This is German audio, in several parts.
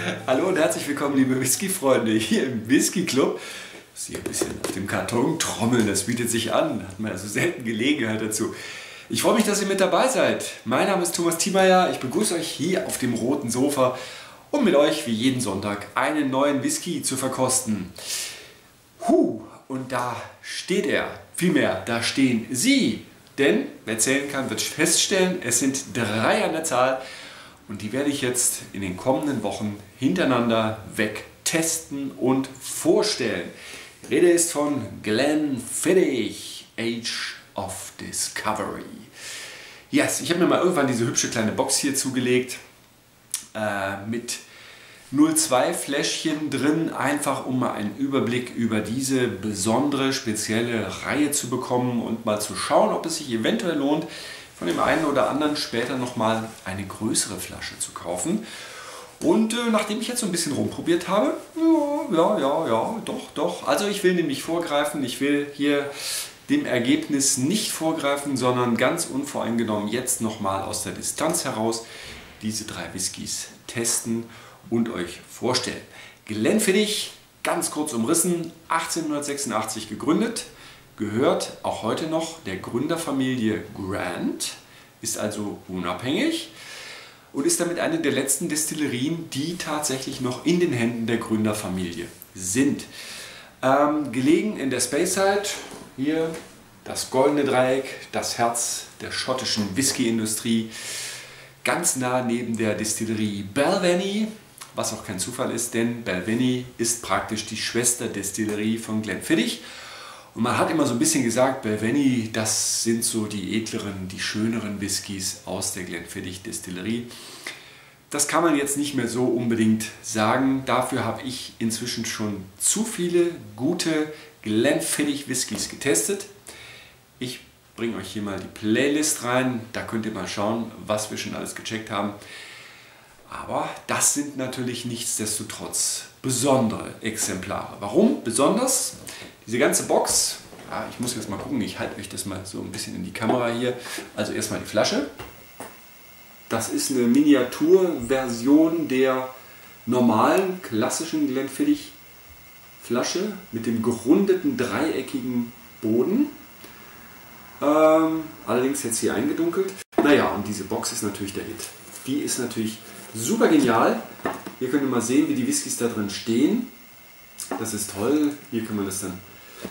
Hallo und herzlich willkommen, liebe Whisky-Freunde, hier im Whisky-Club. Sie ein bisschen auf dem Karton trommeln, das bietet sich an, hat man also selten Gelegenheit dazu. Ich freue mich, dass ihr mit dabei seid. Mein Name ist Thomas Thiemeyer, ich begrüße euch hier auf dem roten Sofa, um mit euch wie jeden Sonntag einen neuen Whisky zu verkosten. Und da steht er, vielmehr, da stehen Sie. Denn wer zählen kann, wird feststellen, es sind 3 an der Zahl. Und die werde ich jetzt in den kommenden Wochen hintereinander weg testen und vorstellen. Die Rede ist von Glenfiddich Age of Discovery. Yes, ich habe mir mal irgendwann diese hübsche kleine Box hier zugelegt mit 02 Fläschchen drin, einfach um mal einen Überblick über diese besondere, spezielle Reihe zu bekommen und mal zu schauen, ob es sich eventuell lohnt, von dem einen oder anderen später nochmal eine größere Flasche zu kaufen. Und nachdem ich jetzt so ein bisschen rumprobiert habe, doch. Also ich will dem nicht vorgreifen, ich will hier dem Ergebnis nicht vorgreifen, sondern ganz unvoreingenommen jetzt nochmal aus der Distanz heraus diese 3 Whiskys testen und euch vorstellen. Glenfiddich, ganz kurz umrissen, 1886 gegründet, gehört auch heute noch der Gründerfamilie Grant, ist also unabhängig und ist damit eine der letzten Destillerien, die tatsächlich noch in den Händen der Gründerfamilie sind. Gelegen in der Speyside, hier das goldene Dreieck, das Herz der schottischen Whisky-Industrie, ganz nah neben der Destillerie Balvenie, was auch kein Zufall ist, denn Balvenie ist praktisch die Schwesterdestillerie von Glenfiddich. Und man hat immer so ein bisschen gesagt, Balvenie, das sind so die edleren, die schöneren Whiskys aus der Glenfiddich-Destillerie. Das kann man jetzt nicht mehr so unbedingt sagen. Dafür habe ich inzwischen schon zu viele gute Glenfiddich-Whiskys getestet. Ich bringe euch hier mal die Playlist rein. Da könnt ihr mal schauen, was wir schon alles gecheckt haben. Aber das sind natürlich nichtsdestotrotz besondere Exemplare. Warum besonders? Diese ganze Box, ich muss jetzt mal gucken, ich halte euch das mal so ein bisschen in die Kamera hier. Also erstmal die Flasche. Das ist eine Miniaturversion der normalen, klassischen Glenfiddich Flasche mit dem gerundeten, dreieckigen Boden. Allerdings jetzt hier eingedunkelt. Naja, und diese Box ist natürlich der Hit. Die ist natürlich super genial. Hier könnt ihr mal sehen, wie die Whiskys da drin stehen. Das ist toll. Hier kann man das dann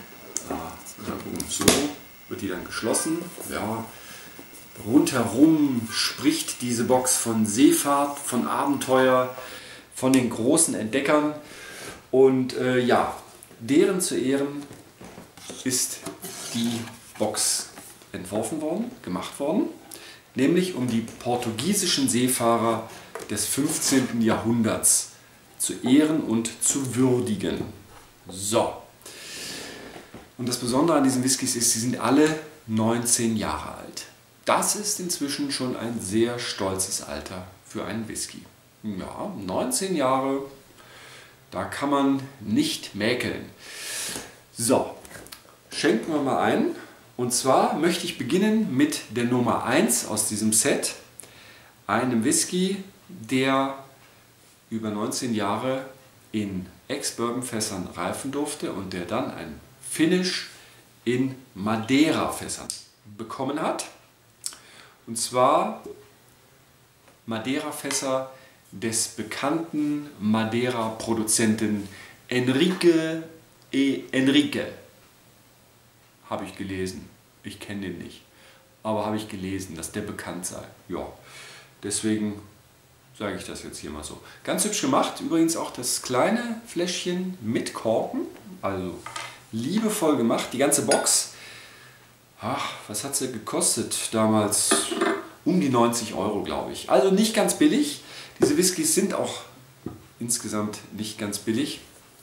so wird die dann geschlossen. Ja, rundherum spricht diese Box von Seefahrt, von Abenteuer, von den großen Entdeckern. Und deren zu Ehren ist die Box entworfen worden, gemacht worden. Nämlich um die portugiesischen Seefahrer des 15. Jahrhunderts zu ehren und zu würdigen. So. Und das Besondere an diesen Whiskys ist, sie sind alle 19 Jahre alt. Das ist inzwischen schon ein sehr stolzes Alter für einen Whisky. Ja, 19 Jahre, da kann man nicht mäkeln. So, schenken wir mal ein. Und zwar möchte ich beginnen mit der Nummer 1 aus diesem Set. Einem Whisky, der über 19 Jahre in Ex-Bourbon-Fässern reifen durfte und der dann ein Finish in Madeira-Fässern bekommen hat. Und zwar Madeira-Fässer des bekannten Madeira-Produzenten Enrique Enrique. Habe ich gelesen. Ich kenne den nicht. Aber habe ich gelesen, dass der bekannt sei. Ja, deswegen sage ich das jetzt hier mal so. Ganz hübsch gemacht. Übrigens auch das kleine Fläschchen mit Korken. Also liebevoll gemacht. Die ganze Box. Ach, was hat sie gekostet damals? Um die 90 Euro, glaube ich. Also nicht ganz billig. Diese Whiskys sind auch insgesamt nicht ganz billig.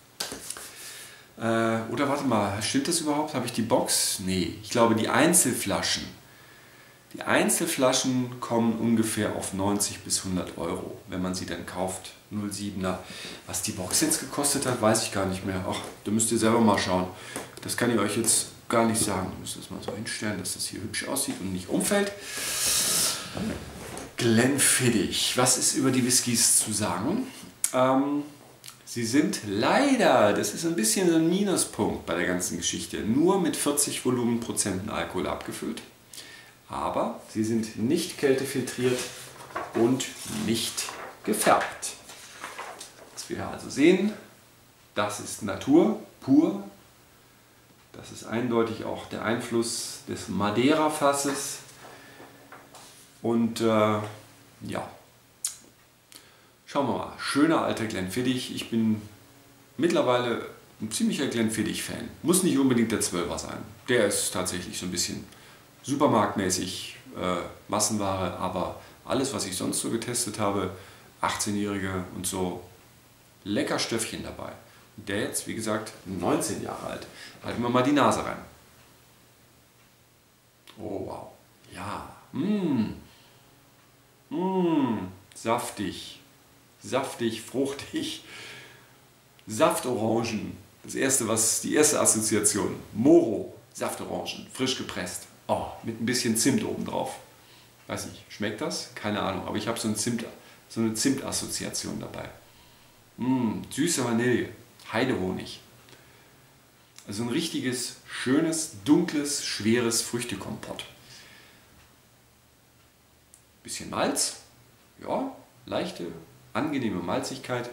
Oder warte mal, stimmt das überhaupt? Habe ich die Box? Nee, ich glaube die Einzelflaschen. Die Einzelflaschen kommen ungefähr auf 90 bis 100 Euro, wenn man sie dann kauft. 07er. Was die Box jetzt gekostet hat, weiß ich gar nicht mehr. Ach, da müsst ihr selber mal schauen. Das kann ich euch jetzt gar nicht sagen. Ich muss das mal so hinstellen, dass das hier hübsch aussieht und nicht umfällt. Glenfiddich. Was ist über die Whiskys zu sagen? Sie sind leider, das ist ein bisschen ein Minuspunkt bei der ganzen Geschichte, nur mit 40 Volumenprozenten Alkohol abgefüllt. Aber sie sind nicht kältefiltriert und nicht gefärbt. Was wir also sehen, das ist Natur pur. Das ist eindeutig auch der Einfluss des Madeira-Fasses. Und ja, schauen wir mal. Schöner alter Glenfiddich. Ich bin mittlerweile ein ziemlicher Glenfiddich-Fan. Muss nicht unbedingt der 12er sein. Der ist tatsächlich so ein bisschen supermarktmäßig Massenware, aber alles, was ich sonst so getestet habe, 18-Jährige und so, lecker Stöffchen dabei. Und der jetzt, wie gesagt, 19 Jahre alt. Halten wir mal die Nase rein. Oh wow. Ja. Saftig. Saftig, fruchtig. Saftorangen. Die erste Assoziation. Moro. Saftorangen. Frisch gepresst. Oh, mit ein bisschen Zimt obendrauf. Weiß nicht, schmeckt das? Keine Ahnung, aber ich habe so eine Zimtassoziation dabei. Süße Vanille, Heidehonig. Also ein richtiges, schönes, dunkles, schweres Früchtekompott. Bisschen Malz, ja, leichte, angenehme Malzigkeit.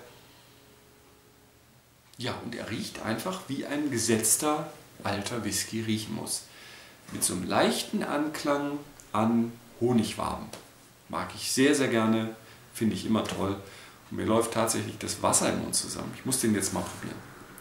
Ja, und er riecht einfach wie ein gesetzter alter Whisky riechen muss. Mit so einem leichten Anklang an Honigwaben. Mag ich sehr, sehr gerne, finde ich immer toll. Und mir läuft tatsächlich das Wasser im Mund zusammen. Ich muss den jetzt mal probieren.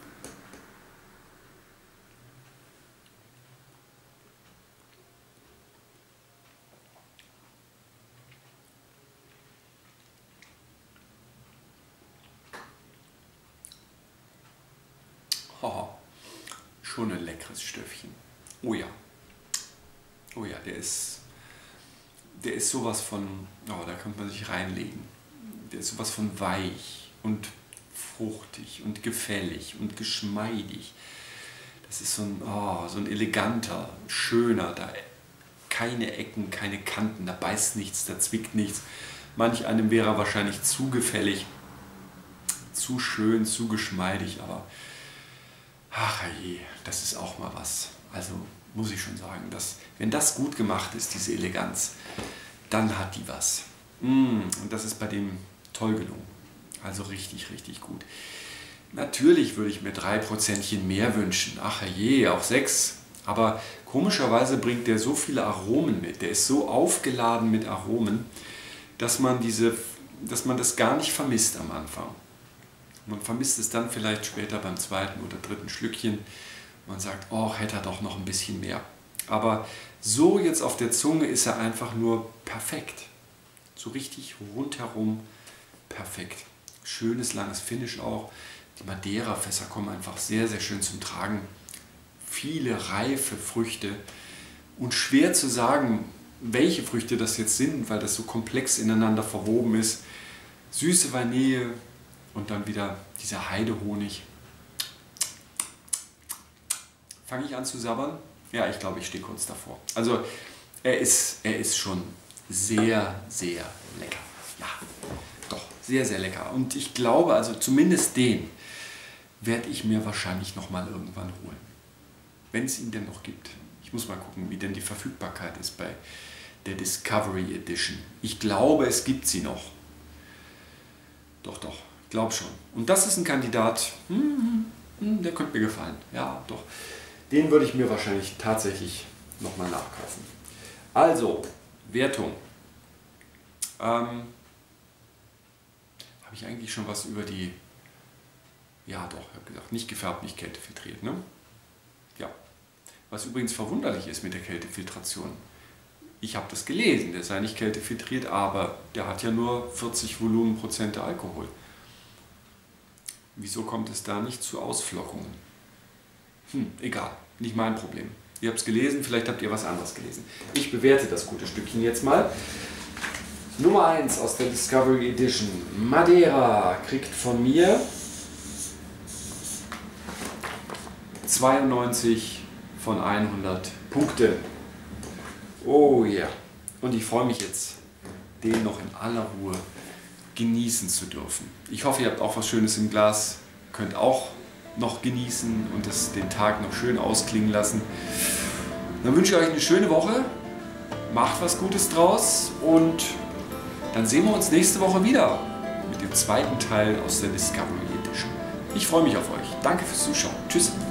Oh, schon ein leckeres Stöffchen. Oh ja. Oh ja, der ist sowas von, oh, da kann man sich reinlegen. Der ist sowas von weich und fruchtig und gefällig und geschmeidig. Das ist so ein eleganter, schöner, da keine Ecken, keine Kanten, da beißt nichts, da zwickt nichts. Manch einem wäre er wahrscheinlich zu gefällig, zu schön, zu geschmeidig, aber ach je, das ist auch mal was. Also muss ich schon sagen, wenn das gut gemacht ist, diese Eleganz, dann hat die was. Und das ist bei dem toll gelungen. Also richtig, richtig gut. Natürlich würde ich mir 3% mehr wünschen. Ach je, auch 6. Aber komischerweise bringt der so viele Aromen mit. Der ist so aufgeladen mit Aromen, dass man das gar nicht vermisst am Anfang. Man vermisst es dann vielleicht später beim zweiten oder dritten Schlückchen. Man sagt, oh, hätte er doch noch ein bisschen mehr. Aber so jetzt auf der Zunge ist er einfach nur perfekt. So richtig rundherum perfekt. Schönes, langes Finish auch. Die Madeira-Fässer kommen einfach sehr, sehr schön zum Tragen. Viele reife Früchte. Und schwer zu sagen, welche Früchte das jetzt sind, weil das so komplex ineinander verwoben ist. Süße Vanille und dann wieder dieser Heidehonig. Fange ich an zu sabbern? Ja, ich glaube, ich stehe kurz davor. Also er ist schon sehr, sehr lecker. Ja, doch, sehr, sehr lecker. Und ich glaube, also zumindest den werde ich mir wahrscheinlich nochmal irgendwann holen. Wenn es ihn denn noch gibt. Ich muss mal gucken, wie denn die Verfügbarkeit ist bei der Discovery Edition. Ich glaube, es gibt sie noch. Doch, doch, ich glaube schon. Und das ist ein Kandidat, der könnte mir gefallen. Ja, doch. Den würde ich mir wahrscheinlich tatsächlich nochmal nachkaufen. Also, Wertung. Habe ich eigentlich schon was über die... Ja doch, ich habe gesagt, nicht gefärbt, nicht kältefiltriert. Ne? Ja. Was übrigens verwunderlich ist mit der Kältefiltration. Ich habe das gelesen, der sei nicht kältefiltriert, aber der hat ja nur 40 Volumenprozente Alkohol. Wieso kommt es da nicht zu Ausflockungen? Egal, nicht mein Problem. Ihr habt es gelesen, vielleicht habt ihr was anderes gelesen. Ich bewerte das gute Stückchen jetzt mal. Nummer 1 aus der Discovery Edition. Madeira kriegt von mir 92 von 100 Punkten. Oh ja. Und ich freue mich jetzt, den noch in aller Ruhe genießen zu dürfen. Ich hoffe, ihr habt auch was Schönes im Glas, könnt auch noch genießen und den Tag noch schön ausklingen lassen. Dann wünsche ich euch eine schöne Woche, macht was Gutes draus und dann sehen wir uns nächste Woche wieder mit dem zweiten Teil aus der Discovery Edition. Ich freue mich auf euch. Danke fürs Zuschauen. Tschüss.